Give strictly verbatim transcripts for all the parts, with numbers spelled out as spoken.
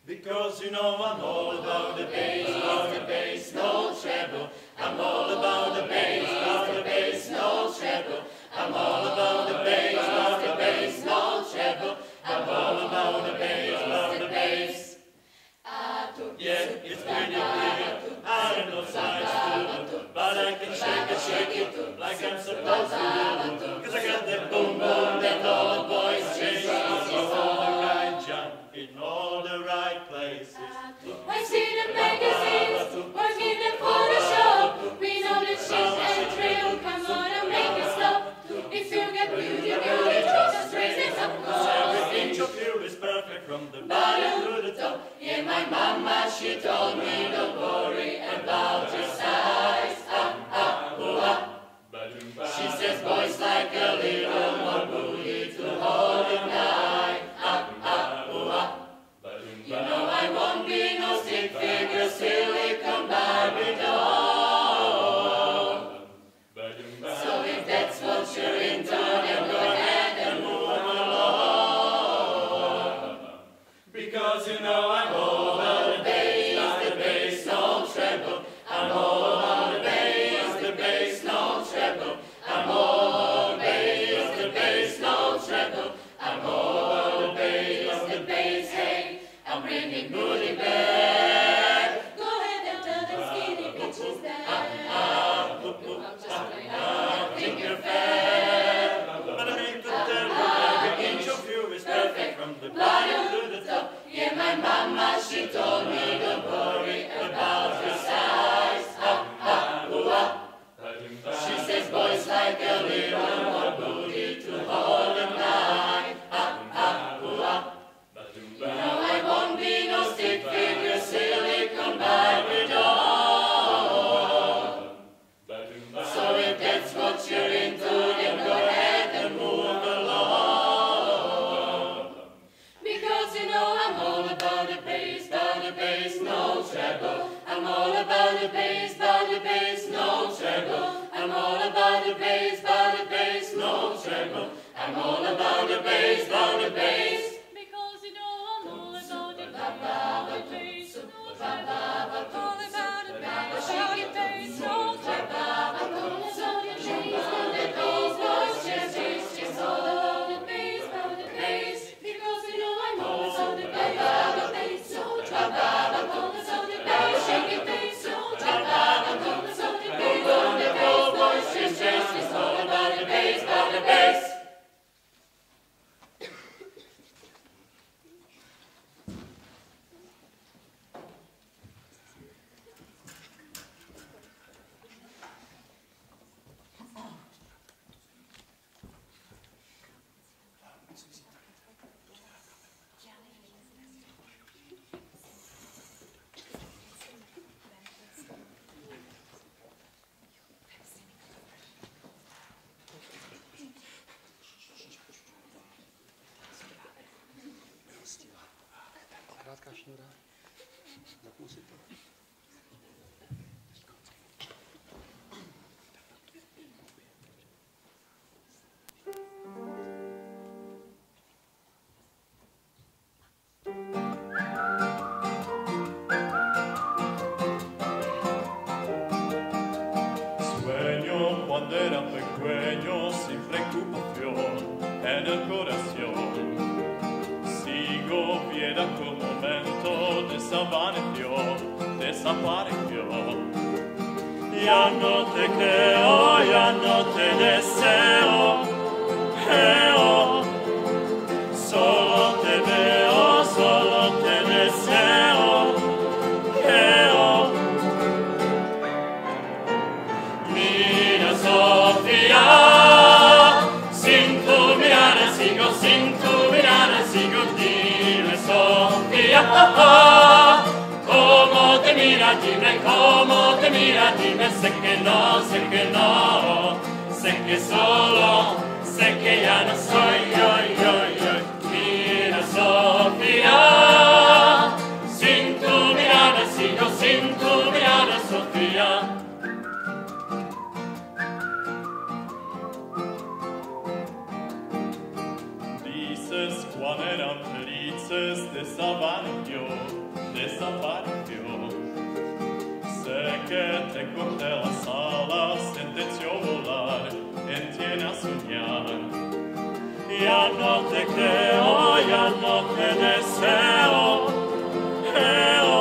Because you know I'm all about the bass, about the bass, no treble. I'm all about the bass, about the bass, no treble. I'm all about the bass, about the bass, no treble. I'm all about the bass, about the bass. Yeah, it's pretty clear, I have no size to, but I can shake it, shake it, like I'm supposed to do. Cause I got that boom boom that all the boys chase. I'm all the right jump in all the right places. I see the magazines, working in Photoshop. We know the shit and thrill, come on and make it stop. If you get beauty, beauty, just raise it up. Every inch of you is perfect from the bottom to the top. Yeah, my mama, she told me don't worry about your size. Ah, ah, oh, ah. She says boys like a little more booty to hold him tight. Ah, ah, oh, ah. You know I won't be no stick figure, silicone Barbie doll. So if that's what you're into, then go ahead and move along. Because you know I'm all about the bass, the bass, no treble. I'm all about the bass, the bass, no treble. I'm all about the bass, the bass, no treble. I'm all about the bass, the bass, hey, I'm bringing booty back. Go ahead and tell them skinny bitches that Ah, I'm just playing. I think you're fat, but I mean to tell you every inch of you is perfect from the bottom to the top. Yeah, my mama, she told me don't worry about your size. Ah, ah, ooh, ah. She says boys like a little more booty to hold them tight. Ah, ah, ooh, ah. You know I won't be no stick figure, silicone Barbie doll. So if that's what you're into, then go ahead and move along. Because you know I'm all about the bass, about the bass, no treble. I'm all about the bass, about the bass, no treble. I'm all about the bass, about the bass, no treble. I'm all about the bass, about the bass. Because you know I'm all about the bass, no treble. All about the bass, about the bass, no treble. So you chase on the bass, boys, chase, chase, chase. All about the bass, about the bass. Because you know I'm all about the bass, about the bass, no treble. I'm all about the bass, shake it, bass, no treble. I'm all about the bass, on the bass, boys, chase, chase, chase. All about the bass, about the bass. Krátká šnura. Zapnu si to. Sueño cuando era pequeño sin preocupación en el corazón. Sigo bien aquel momento, desapareció, desapareció. Ya no te creo, ya no te deseo, creo. Solo te veo, solo te deseo, creo. Mira Sofía, sin tu mirada sigo, sin tu mirada sigo, dime Sofía, cómo te mira, dime cómo te mira, dime, sé que no, sé que no, sé que solo, sé que ya no soy yo, yo, yo. Mira Sofía, sin tu mirada sigo, sin tu mirada Sofía. Dices cuán eran felices, desaparecieron. desapareció, desapareció. Sé que te corté las alas, sentenció volar, entiende a soñar. Ya no te creo, ya no te deseo, creo,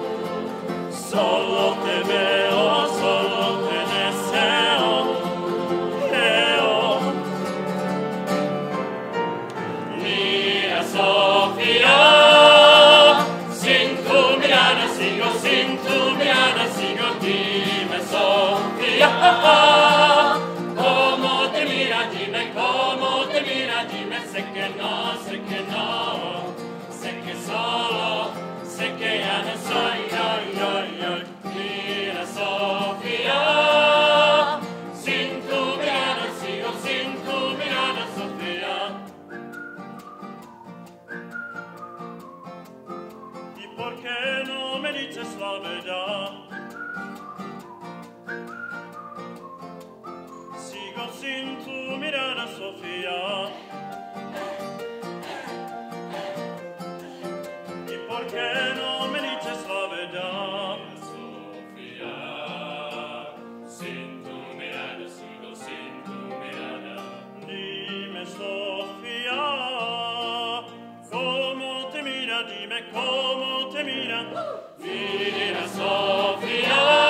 solo te veo, solo te deseo, creo. Mira, Sofía, sin tu mirada sigo, sin tu mirada sigo, dime, Sofía, cómo te mira, dime, cómo te mira, dime, sé que no, sé que no, sé que solo, sé que ya no soy, ay, ay, ay. Mira, Sofía, sin tu mirada sigo, sin tu mirada, Sofía. ¿Y por qué no me dices la verdad? Sigo sin tu mirada, Sofía. ¿Y por qué no me dices la verdad? Sofía, sin tu mirada, sigo sin tu mirada. Dime, Sofía, ¿cómo te mira? Dime, ¿cómo te mira? Mira, Sofía.